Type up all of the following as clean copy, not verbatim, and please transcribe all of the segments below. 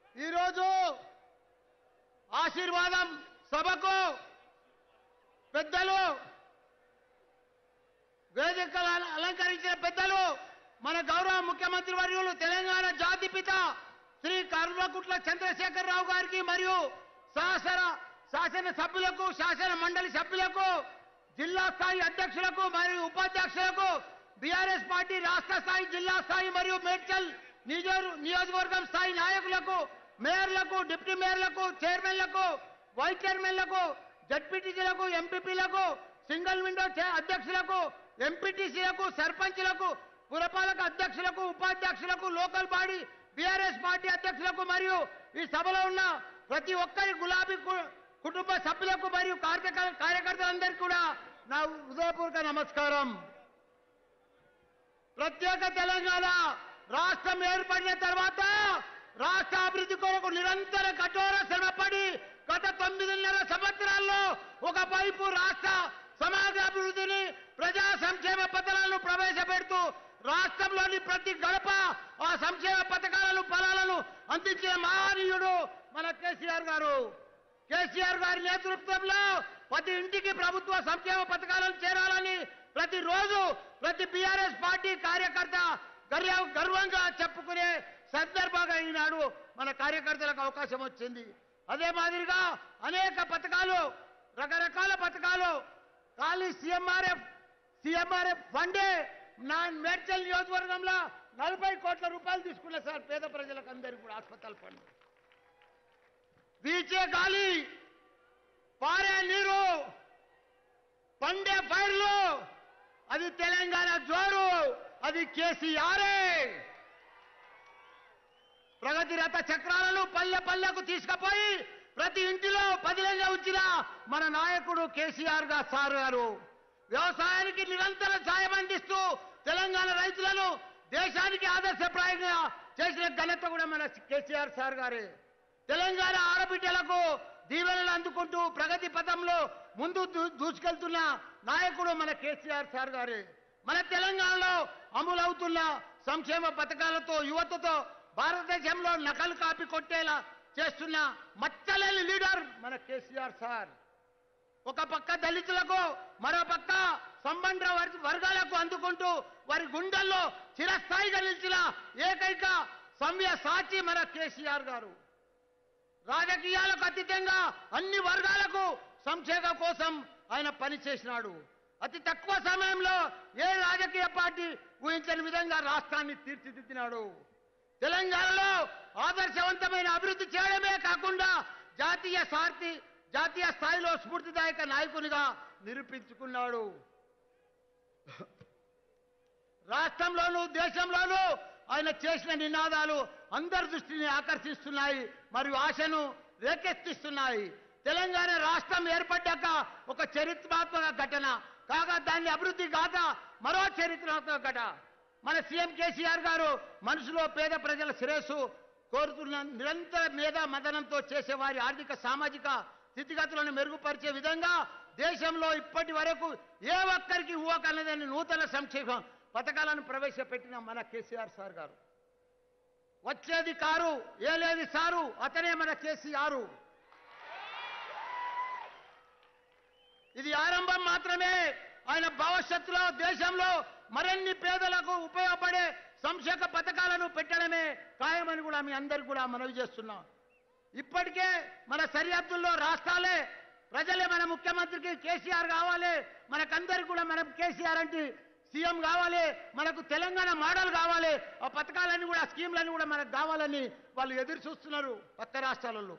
ఈరోజు ఆశీర్వాదం సభకు పెద్దలు వేదికలు అలంకరించిన పెద్దలు మన గౌరవ ముఖ్యమంత్రి వర్యులు తెలంగాణ జాతిపిత శ్రీ కల్వకుంట్ల చంద్రశేఖరరావు గారికి మరియు శాసన సభ్యులకు శాసన మండలి సభ్యులకు జిల్లా స్థాయి అధ్యక్షులకు మరియు ఉపాధ్యక్షులకు బీఆర్ఎస్ పార్టీ రాష్ట్ర స్థాయి జిల్లా స్థాయి మరియు మేడ్చల్ నియోజకవర్గం స్థాయి నాయకులకు మేయర్లకు డిప్యూటీ మేయర్లకు చైర్మన్లకు వైస్ చైర్మన్లకు జడ్పీటీసీలకు ఎంపీపీలకు సింగిల్ విండో అధ్యక్షులకు ఎంపీటీసీలకు సర్పంచ్లకు పురపాలక అధ్యక్షులకు ఉపాధ్యక్షులకు లోకల్ బాడీ బీఆర్ఎస్ పార్టీ అధ్యక్షులకు మరియు ఈ సభలో ఉన్న ప్రతి ఒక్కరి గులాబీ కుటుంబ సభ్యులకు మరియు కార్యకర్తలందరికీ కూడా నా హృదయపూర్వక నమస్కారం. ప్రత్యేక తెలంగాణ రాష్ట్రం ఏర్పడిన తర్వాత రాష్ట్ర అభివృద్ధి కొరకు నిరంతర కఠోర శ్రమపడి గత 9.5 సంవత్సరాల్లో ఒకవైపు రాష్ట్ర సమాజ అభివృద్ధిని ప్రజా సంక్షేమ పథకాలను ప్రవేశపెడుతూ రాష్ట్రంలోని ప్రతి గడప ఆ సంక్షేమ పథకాలను ఫలాలను అందించిన మహనీయుడు మన కేసీఆర్ గారు. కేసీఆర్ గారి నేతృత్వంలో ప్రతి ఇంటికి ప్రభుత్వ సంక్షేమ పథకాలను చేరాలని ప్రతిరోజు ప్రతి బీఆర్ఎస్ పార్టీ కార్యకర్త గర్వంగా చెప్పుకునే సందర్భంగా ఈనాడు మన కార్యకర్తలకు అవకాశం వచ్చింది. అదే మాదిరిగా అనేక పథకాలు రకరకాల పథకాలు ఖాళీ సీఎంఆర్ఎఫ్ ఫండే మేడ్చల్ నియోజకవర్గంలో 40 కోట్ల రూపాయలు తీసుకున్నారు సార్. పేద ప్రజలకు అందరికీ కూడా హాస్పిటల్ ఫండ్, వీచే గాలి, పారే నీరు, పండే పైర్లు, అది తెలంగాణ జోరు, అది కేసీఆరే. ప్రగతి రథ చక్రాలను పల్లె పల్లెకు తీసుకుపోయి ప్రతి ఇంటిలో పదిలంగా ఉంచిన మన నాయకుడు కేసీఆర్ సార్ గారు వ్యవసాయానికి నిరంతర సాయం అందిస్తూ తెలంగాణ రైతులను దేశానికి ఆదర్శప్రాయంగా చేసిన ఘనత కూడా మన కేసీఆర్ సార్ గారే. తెలంగాణ ఆడబిడ్డలకు దీవెనలు అందుకుంటూ ప్రగతి పథంలో ముందు దూసుకెళ్తున్న నాయకుడు మన కేసీఆర్ సార్ గారే. మన తెలంగాణలో అమలవుతున్న సంక్షేమ పథకాలతో యువతతో భారతదేశంలో నకలు కాపీ కొట్టేలా చేస్తున్న మచ్చలేని లీడర్ మన కేసీఆర్ సార్. ఒక పక్క దళితులకు మరో పక్క సంబంధ వర్గాలకు అందుకుంటూ వారి గుండెల్లో చిరస్థాయిగా నిలిచిన ఏకైక సమ్య సాచి మన కేసీఆర్ గారు. రాజకీయాలకు అతీతంగా అన్ని వర్గాలకు సంక్షేమం కోసం ఆయన పనిచేసినాడు. అతి తక్కువ సమయంలో ఏ రాజకీయ పార్టీ ఊహించని విధంగా రాష్ట్రాన్ని తీర్చిదిద్దినాడు. తెలంగాణలో ఆదర్శవంతమైన అభివృద్ధి చేయడమే కాకుండా జాతీయ స్థాయిలో స్ఫూర్తిదాయక నాయకునిగా నిరూపించుకున్నాడు. రాష్ట్రంలోనూ దేశంలోనూ ఆయన చేసిన నినాదాలు అందరి దృష్టిని ఆకర్షిస్తున్నాయి మరియు ఆశను రేకెత్తిస్తున్నాయి. తెలంగాణ రాష్ట్రం ఏర్పడ్డాక ఒక చరిత్రాత్మక ఘటన కాగా దాన్ని అభివృద్ధి గాథ మరో చరిత్రాత్మక ఘట. మన సీఎం కేసీఆర్ గారు మనసులో పేద ప్రజల శ్రేయస్సు కోరుతున్న నిరంతర మేధా మదనంతో చేసే వారి ఆర్థిక సామాజిక స్థితిగతులను మెరుగుపరిచే విధంగా దేశంలో ఇప్పటి వరకు ఏ ఒక్కరికి ఊహకన్నదని నూతన సంక్షేమ పథకాలను ప్రవేశపెట్టిన మన కేసీఆర్ సార్ గారు. వచ్చేది కారు ఏలేది సారు, అతనే మన కేసీఆర్. ఇది ఆరంభం మాత్రమే. ఆయన భవిష్యత్తులో దేశంలో మరిన్ని పేదలకు ఉపయోగపడే సంక్షేమ పథకాలను పెట్టడమే ఖాయమని కూడా మీ అందరికీ కూడా మనవి చేస్తున్నాం. ఇప్పటికే మన సరిహద్దుల్లో రాష్ట్రాలే ప్రజలే మన ముఖ్యమంత్రికి కేసీఆర్ కావాలి, మనకందరికి కూడా మనం కేసీఆర్ అంటే సీఎం కావాలి, మనకు తెలంగాణ మోడల్ కావాలి, ఆ పథకాలన్నీ కూడా స్కీమ్లన్నీ కూడా మనకు కావాలని వాళ్ళు ఎదురు చూస్తున్నారు. కొత్త రాష్ట్రాలలో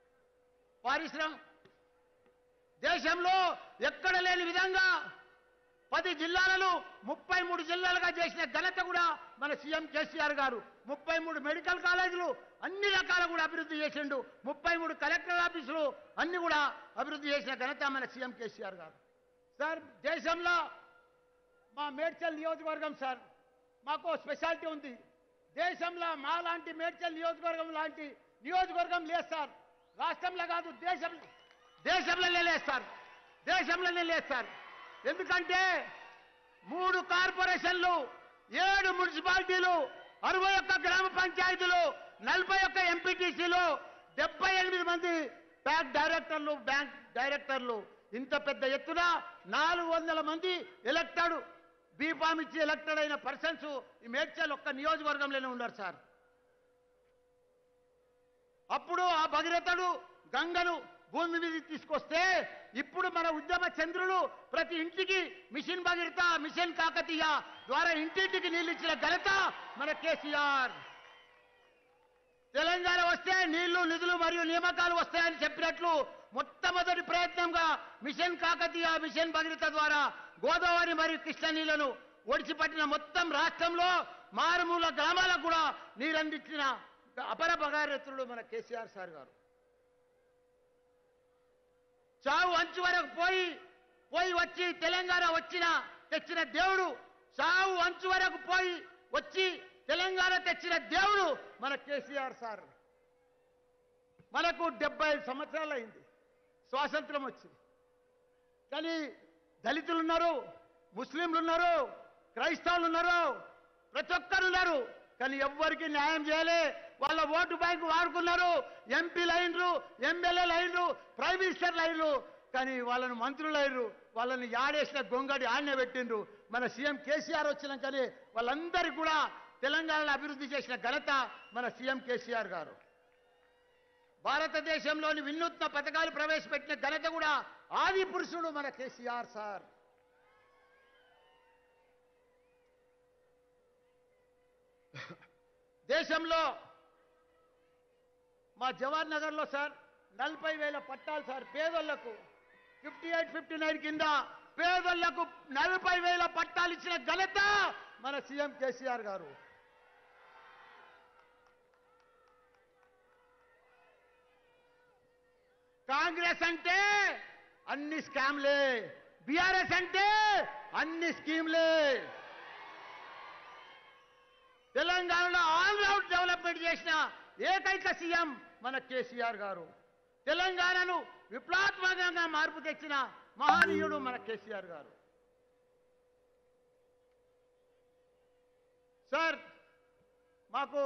దేశంలో ఎక్కడ లేని విధంగా 10 జిల్లాలను 33 జిల్లాలుగా చేసిన ఘనత కూడా మన సీఎం కేసీఆర్ గారు. 33 మెడికల్ కాలేజీలు అన్ని రకాల కూడా అభివృద్ధి చేసిండు. 33 కలెక్టర్ ఆఫీసులు అన్ని కూడా అభివృద్ధి చేసిన ఘనత మన సీఎం కేసీఆర్ గారు. సార్ దేశంలో మా మేడ్చల్ నియోజకవర్గం సార్ మాకు స్పెషాలిటీ ఉంది. దేశంలో మా లాంటి మేడ్చల్ నియోజకవర్గం లాంటి నియోజకవర్గం లేదు సార్. రాష్ట్రంలో కాదు, దేశంలోనే లేదు సార్. ఎందుకంటే 3 కార్పొరేషన్లు, 7 మున్సిపాలిటీలు, 61 గ్రామ పంచాయతీలు, 41 ఎంపీ ఎంపీటీసీలు 78 మంది బ్యాంక్ డైరెక్టర్లు ఇంత పెద్ద ఎత్తున 400 మంది ఎలక్టెడ్ బీఫామ్ ఇచ్చి ఎలక్టెడ్ అయిన పర్సన్స్ ఈ మేడ్చల్ ఒక్క నియోజకవర్గంలోనే ఉన్నారు సార్. అప్పుడు ఆ భగీరథుడు గంగను భూమి మీద తీసుకొస్తే ఇప్పుడు మన ఉద్యమ చంద్రులు ప్రతి ఇంటికి మిషన్ భగీరథ మిషన్ కాకతీయ ద్వారా ఇంటింటికి నీళ్ళు ఇచ్చిన ఘనత మన కేసీఆర్. తెలంగాణ వస్తే నీళ్లు నిధులు మరియు నియామకాలు వస్తాయని చెప్పినట్లు మొట్టమొదటి ప్రయత్నంగా మిషన్ కాకతీయ మిషన్ భగీరథ ద్వారా గోదావరి మరియు కృష్ణ నీళ్లను ఒడిచిపట్టిన మొత్తం రాష్ట్రంలో మారుమూల గ్రామాలకు కూడా నీరందించిన అపర భగీరథుడు మన కేసీఆర్ సార్ గారు. చావు అంచు వరకు పోయి వచ్చి తెలంగాణ తెచ్చిన దేవుడు, చావు అంచు వరకు వచ్చి తెలంగాణ తెచ్చిన దేవుడు మన కేసీఆర్ సార్. మనకు 75 సంవత్సరాలు అయింది స్వాతంత్రం వచ్చి, కానీ దళితులు ఉన్నారు, ముస్లింలు ఉన్నారు, క్రైస్తవులు ఉన్నారు, ప్రతి ఒక్కరు ఉన్నారు, కానీ ఎవ్వరికి న్యాయం చేయలే. వాళ్ళ ఓటు బ్యాంకు వాడుకున్నారు. ఎంపీలు అయినరు, ఎమ్మెల్యేలు అయినరు, ప్రైమ్ మినిస్టర్లు అయినరు, కానీ వాళ్ళని మంత్రులు అయినరు. వాళ్ళని యాడేసిన గొంగడి ఆడనే పెట్టిండ్రు. మన సీఎం కేసీఆర్ వచ్చినాకనే వాళ్ళందరికీ కూడా తెలంగాణను అభివృద్ధి చేసిన ఘనత మన సీఎం కేసీఆర్ గారు. భారతదేశంలోని వినూత్న పథకాలు ప్రవేశపెట్టిన ఘనత కూడా ఆది పురుషుడు మన కేసీఆర్ సార్. దేశంలో మా జవహర్ నగర్లో సార్ 40,000 పట్టాలు సార్ పేదోళ్లకు 58-59 కింద పేదోళ్లకు 40,000 పట్టాలు ఇచ్చిన ఘనత మన సీఎం కేసీఆర్ గారు. కాంగ్రెస్ అంటే అన్ని స్కామ్లే, బీఆర్ఎస్ అంటే అన్ని స్కీమ్లే. తెలంగాణలో ఆల్రౌండ్ డెవలప్మెంట్ చేసిన ఏకైక సీఎం మన కేసీఆర్ గారు. తెలంగాణను విప్లవాత్మకంగా మార్పు తెచ్చిన మహనీయుడు మన కేసీఆర్ గారు. సార్ మాకు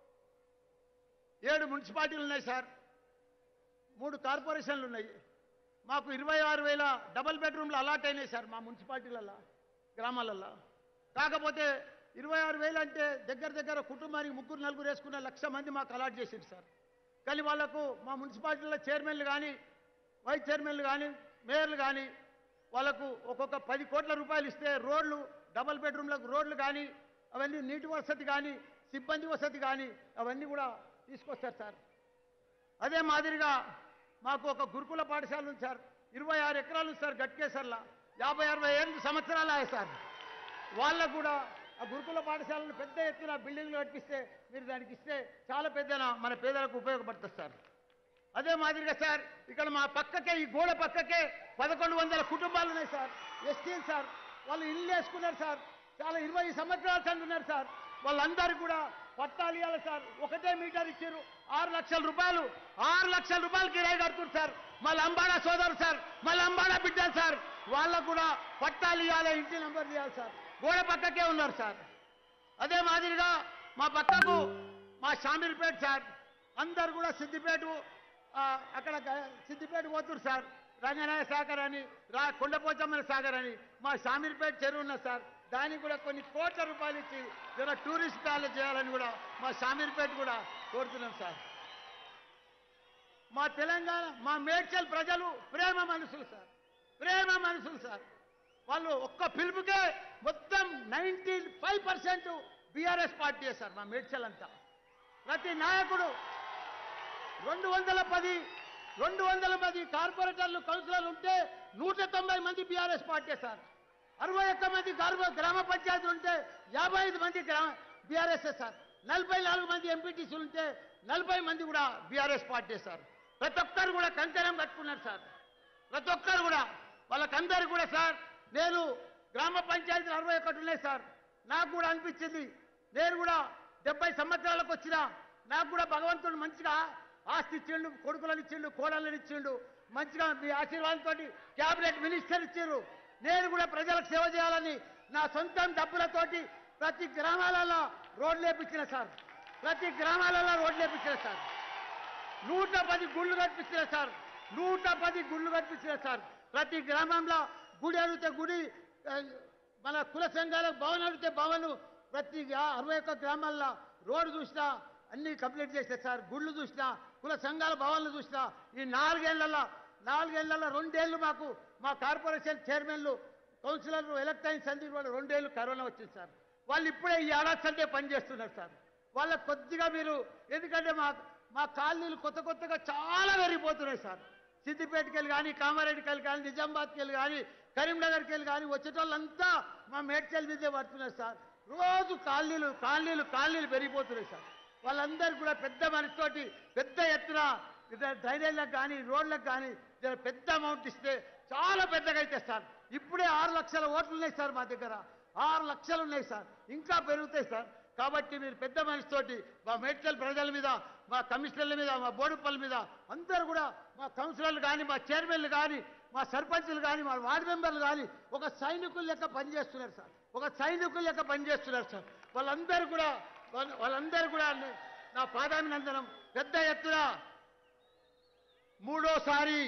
7 మున్సిపాలిటీలు ఉన్నాయి సార్, 3 కార్పొరేషన్లు ఉన్నాయి. మాకు 26,000 డబుల్ బెడ్రూమ్లు అలాట్ అయినాయి సార్ మా మున్సిపాలిటీలలో గ్రామాలలో. కాకపోతే 26,000 అంటే దగ్గర కుటుంబానికి 3-4 వేసుకున్న 1,00,000 మంది మాకు అలాట్ చేసింది సార్. కానీ వాళ్లకు మా మున్సిపాలిటీలో చైర్మన్లు కానీ వైస్ చైర్మన్లు కానీ మేయర్లు కానీ వాళ్ళకు ఒక్కొక్క 10 కోట్ల రూపాయలు ఇస్తే రోడ్లు, డబుల్ బెడ్రూమ్లకు రోడ్లు కానీ అవన్నీ నీటి వసతి కానీ సిబ్బంది వసతి కానీ అవన్నీ కూడా తీసుకొస్తారు సార్. అదే మాదిరిగా మాకు ఒక గురుకుల పాఠశాల ఉంది సార్, 26 ఎకరాలు ఉంది సార్ గట్కేసర్లా. 50-60 సంవత్సరాలు అయ్యాయి సార్. వాళ్ళకు కూడా ఆ గురుకుల పాఠశాలను పెద్ద ఎత్తున బిల్డింగ్లు కట్టిస్తే మీరు దానికి ఇస్తే చాలా పెద్దన మన పేదలకు ఉపయోగపడుతుంది సార్. అదే మాదిరిగా సార్ ఇక్కడ మా పక్కకే ఈ గోడ పక్కకే 1100 కుటుంబాలు ఉన్నాయి సార్, ఎస్టీలు సార్. వాళ్ళు ఇల్లు వేసుకున్నారు సార్, చాలా 20 సంవత్సరాల సంది ఉన్నారు సార్. వాళ్ళందరికీ కూడా పట్టాలు ఇవ్వాలి సార్. 1 మీటర్ ఇచ్చారు, 6 లక్షల రూపాయలు 6 లక్షల రూపాయలు కిరాయి కడుతున్నారు సార్. మా లంబాడా సోదరు సార్, మా లంబాడా బిడ్డలు సార్, వాళ్ళకు కూడా పట్టాలు ఇవ్వాలి, ఇంటి నంబర్లు ఇవ్వాలి సార్. గోడ పక్కకే ఉన్నారు సార్. అదే మాదిరిగా మా పక్కకు మా షామీర్పేట సార్, అందరు కూడా సిద్దిపేట అక్కడ సిద్దిపేట పోతున్నారు సార్. రంగనాయ సాగర్ అని కొండపోచమ్మల సాగర్ అని మా షామీర్పేట చెరువు ఉన్నది సార్. దానికి కూడా కొన్ని కోట్ల రూపాయలు ఇచ్చి జర టూరిస్ట్ ప్యాలెస్ చేయాలని కూడా మా షామీర్పేట కూడా కోరుతున్నాం సార్. మా తెలంగాణ మా మేడ్చల్ ప్రజలు ప్రేమ మనుషులు సార్, ప్రేమ మనుషులు సార్. వాళ్ళు ఒక్క పిలుపుకే మొత్తం 95% బీఆర్ఎస్ పార్టీ సార్ మా మేడ్చల్ అంతా. ప్రతి నాయకుడు 210 మంది కార్పొరేటర్లు కౌన్సిలర్లు ఉంటే 190 మంది బీఆర్ఎస్ పార్టీ సార్. 61 మంది గ్రామ పంచాయతీలు ఉంటే 55 మంది బీఆర్ఎస్ సార్. 44 మంది ఎంపీటీసీలు ఉంటే 40 మంది కూడా బీఆర్ఎస్ పార్టీ సార్. ప్రతి ఒక్కరు కూడా కంకణం కట్టుకున్నారు సార్. ప్రతి ఒక్కరు కూడా వాళ్ళకందరూ కూడా సార్, నేను గ్రామ పంచాయతీలు 61 ఉన్నాయి సార్. నాకు కూడా అనిపించింది, నేను కూడా 70 సంవత్సరాలకు వచ్చినా నాకు కూడా భగవంతుడు మంచిగా ఆస్తి ఇచ్చిండు, కొడుకులను ఇచ్చిండు, కోడళ్ళని ఇచ్చిండు, మంచిగా మీ ఆశీర్వాదంతో క్యాబినెట్ మినిస్టర్ ఇచ్చిండ్రు. నేను కూడా ప్రజలకు సేవ చేయాలని నా సొంతం డబ్బులతోటి ప్రతి గ్రామాలలో రోడ్లు వేపించిన సార్, ప్రతి గ్రామాలలో రోడ్లు వేపించిన సార్. 110 గుళ్ళు కట్టించారు సార్. 110 గుళ్ళు కట్టించారు సార్. ప్రతి గ్రామంలో గుడి అడిగితే గుడి, మన కుల సంఘాలకు భవన్ అడిగితే భవన్, ప్రతి 61 గ్రామాల్లో రోడ్డు చూసినా అన్ని కంప్లీట్ చేశారు సార్. గుళ్ళు చూసినా, కుల సంఘాల భవన్లు చూసినా. ఈ 4 ఏళ్లలో 2 ఏళ్ళు మాకు మా కార్పొరేషన్ చైర్మన్లు, కౌన్సిలర్లు ఎలక్ట్ అయిన సందీప్ వాళ్ళు 2 ఏళ్ళు కరోనా వచ్చింది సార్. వాళ్ళు ఇప్పుడే ఈ ఏడాది సంటే పనిచేస్తున్నారు సార్. వాళ్ళకు కొద్దిగా మీరు, ఎందుకంటే మా కాలనీలు కొత్తగా చాలా పెరిగిపోతున్నాయి సార్. సిద్దిపేటకి వెళ్ళి కానీ, కామారెడ్డికి వెళ్ళి కానీ, నిజామాబాద్కి వెళ్ళి కానీ, కరీంనగర్కి వెళ్ళి కానీ వచ్చేటోళ్ళంతా మా మేడ్చల్ మీదే పడుతున్నారు సార్. రోజు కాలనీలు పెరిగిపోతున్నాయి సార్. వాళ్ళందరూ కూడా పెద్ద మనసుతోటి పెద్ద ఎత్తున డ్రైనేజ్లకు కానీ, రోడ్లకు కానీ పెద్ద అమౌంట్ ఇస్తే చాలా పెద్దగా అయితే సార్. ఇప్పుడే 6 లక్షల ఓట్లు ఉన్నాయి సార్ మా దగ్గర. 6 లక్షలు ఉన్నాయి సార్. ఇంకా పెరుగుతాయి సార్. కాబట్టి మీరు పెద్ద మనిషితోటి మా మేడ్చల్ ప్రజల మీద, మా కమిషనర్ల మీద, మా బోడుపల్లి మీద అందరూ కూడా, మా కౌన్సిలర్లు కానీ, మా చైర్మన్లు కానీ, మా సర్పంచులు కానీ, మా వార్డు మెంబర్లు కానీ ఒక సైనికుల లెక్క పనిచేస్తున్నారు సార్. సార్. వాళ్ళందరూ కూడా నా పాదాభినందనం. పెద్ద ఎత్తున మూడోసారి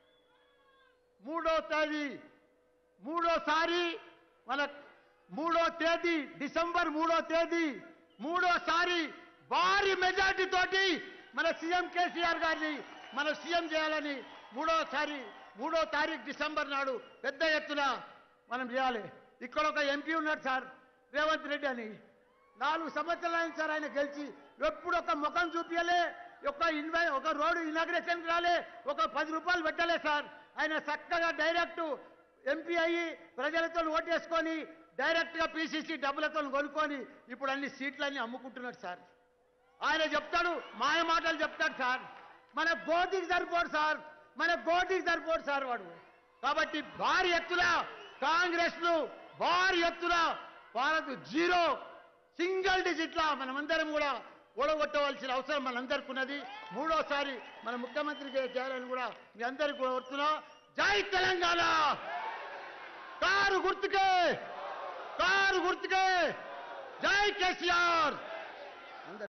మన 3వ తేదీ డిసెంబర్ 3వ తేదీ మూడోసారి భారీ మెజార్టీ తోటి మన సీఎం కేసీఆర్ గారిని మనం సీఎం చేయాలని 3వ తారీఖు డిసెంబర్ నాడు పెద్ద ఎత్తున మనం చేయాలి. ఇక్కడ ఒక ఎంపీ ఉన్నాడు సార్, రేవంత్ రెడ్డి అని. 4 సంవత్సరాలు అయింది సార్ ఆయన గెలిచి. ఎప్పుడు ఒక ముఖం చూపించలే, ఒక రోడ్డు ఇనాగ్రేషన్ రాలే, ఒక 10 రూపాయలు పెట్టలే సార్. ఆయన చక్కగా డైరెక్ట్ ఎంపీ అయ్యి ప్రజలతో ఓటేసుకొని డైరెక్ట్గా పీసీసీ డబ్బులతో కొనుక్కొని ఇప్పుడు అన్ని సీట్లన్నీ అమ్ముకుంటున్నాడు సార్. ఆయన చెప్తాడు, మాయ మాటలు చెప్తాడు సార్. మన గోటికి సరిపోడు సార్ వాడు. కాబట్టి భారీ ఎత్తున కాంగ్రెస్ను భారత్ 0 సింగిల్ డిజిట్లా మనమందరం కూడా ఓడగొట్టవలసిన అవసరం మనందరికీ ఉన్నది. 3వసారి మన ముఖ్యమంత్రి చేయాలని కూడా మీ అందరికీ కూడా కోరుతున్నా. జై తెలంగాణ. కారు గుర్తుకే, జై కేసీఆర్.